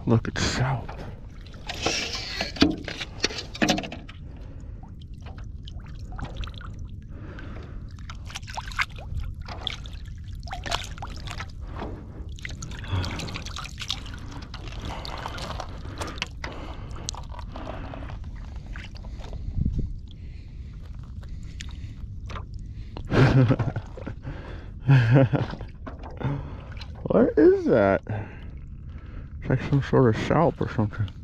Look, it's salp. What is that? It's like some sort of salp or something.